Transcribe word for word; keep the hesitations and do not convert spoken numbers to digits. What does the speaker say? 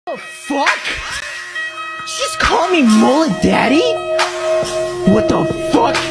The fuck? Just call me Mullet Daddy? What the fuck?